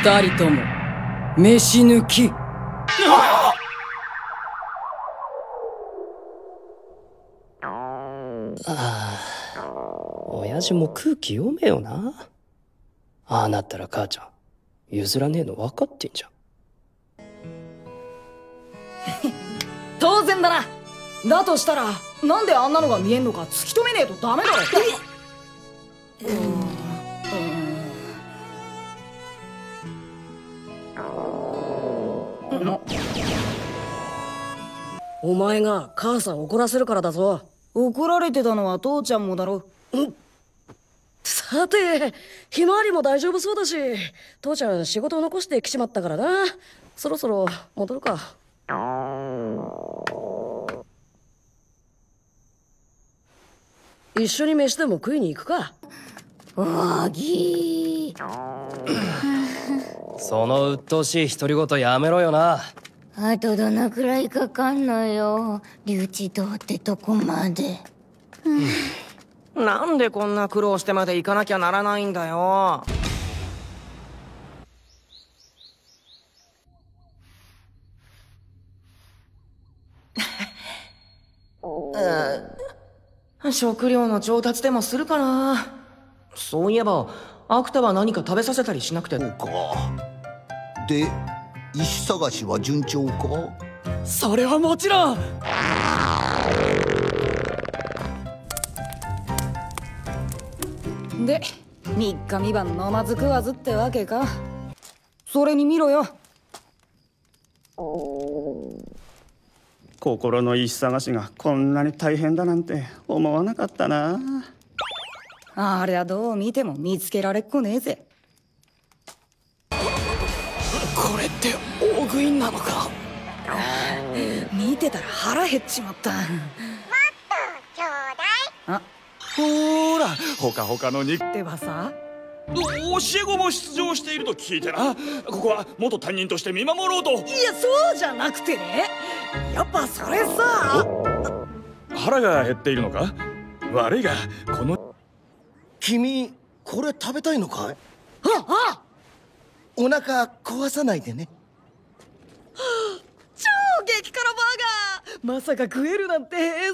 二人とも飯抜き。 親父も空気読めよな。ああなったら母ちゃん譲らねえの分かってんじゃん。 当然だな。だとしたらなんであんなのが見えんのか突き止めねえとダメだろ。 お前が母さん怒らせるからだぞ。 怒られてたのは父ちゃんもだろ。 さて、ひまわりも大丈夫そうだし、父ちゃん仕事を残してきちまったからな。そろそろ戻るか。一緒に飯でも食いに行くか。 わぎその鬱陶しい独り言やめろよな。 あとどのくらいかかんのよ、留置堂ってとこまで。 なんでこんな苦労してまで行かなきゃならないんだよ。食料の調達でもするかな。そういえばアクタは何か食べさせたりしなくて。 そうか。で、石探しは順調か？ それはもちろん。で、三日三晩飲まず食わずってわけか。それに見ろよ。 心の石探しがこんなに大変だなんて思わなかったな。 ありゃどう見ても見つけられっこねえぜ。 これって大食いなのか。 見てたら腹減っちまった。 ちょうだい。 ほーら、ほかほかの肉ではさ、 教え子も出場していると聞いてな。ここは元担任として見守ろうと。 いやそうじゃなくてね、やっぱそれさ。 腹が減っているのか。悪いがこの君これ食べたいのかい？ あ、 お腹壊さないでね。 超激辛バーガー、まさか食えるなんて